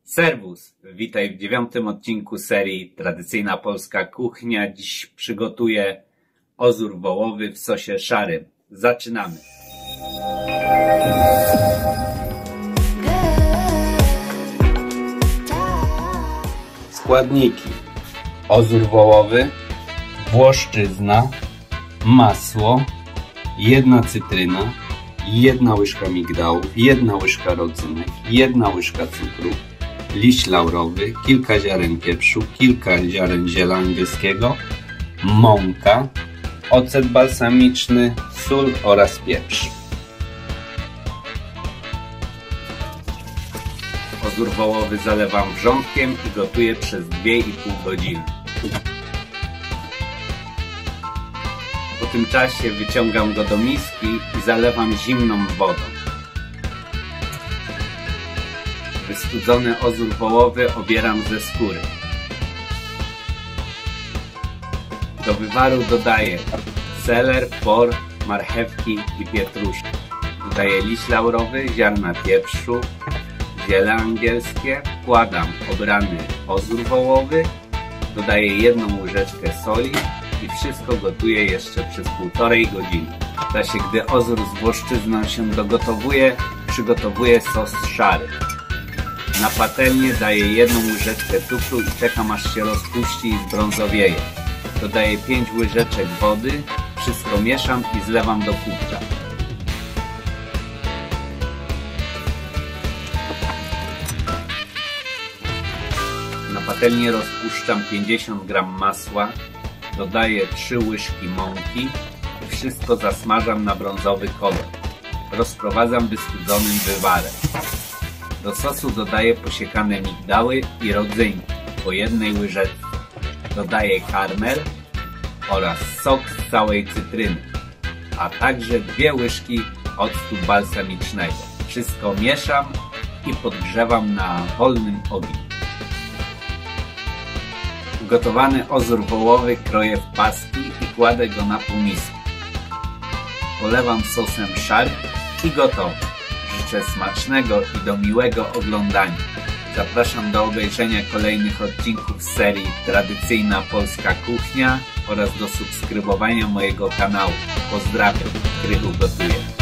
Serwus! Witaj w 9. odcinku serii Tradycyjna Polska Kuchnia. Dziś przygotuję ozór wołowy w sosie szarym. Zaczynamy! Składniki: ozór wołowy, włoszczyzna, masło, 1 cytryna, 1 łyżka migdałów, 1 łyżka rodzynek, 1 łyżka cukru, liść laurowy, kilka ziaren pieprzu, kilka ziaren ziela angielskiego, mąka, ocet balsamiczny, sól oraz pieprz. Ozór wołowy zalewam wrzątkiem i gotuję przez 2,5 godziny. Po tym czasie wyciągam go do miski i zalewam zimną wodą. Wystudzony ozór wołowy obieram ze skóry. Do wywaru dodaję seler, por, marchewki i pietruszkę. Dodaję liść laurowy, ziarna pieprzu, ziele angielskie. Wkładam obrany ozór wołowy. Dodaję 1 łyżeczkę soli i wszystko gotuję jeszcze przez 1,5 godziny. W czasie, gdy ozór z włoszczyzną się dogotowuje, przygotowuję sos szary. Na patelnię daję 1 łyżeczkę cukru i czekam, aż się rozpuści i zbrązowieje. Dodaję 5 łyżeczek wody, wszystko mieszam i zlewam do kubka. Na patelnię rozpuszczam 50 g masła, dodaję 3 łyżki mąki i wszystko zasmażam na brązowy kolor. Rozprowadzam wystudzonym wywarem. Do sosu dodaję posiekane migdały i rodzynki po 1 łyżeczce. Dodaję karmel oraz sok z całej cytryny, a także 2 łyżki octu balsamicznego. Wszystko mieszam i podgrzewam na wolnym ogniu. Ugotowany ozór wołowy kroję w paski i kładę go na półmisku. Polewam sosem szarym i gotowe. Życzę smacznego i do miłego oglądania. Zapraszam do obejrzenia kolejnych odcinków z serii Tradycyjna Polska Kuchnia oraz do subskrybowania mojego kanału. Pozdrawiam, Krychu gotuje.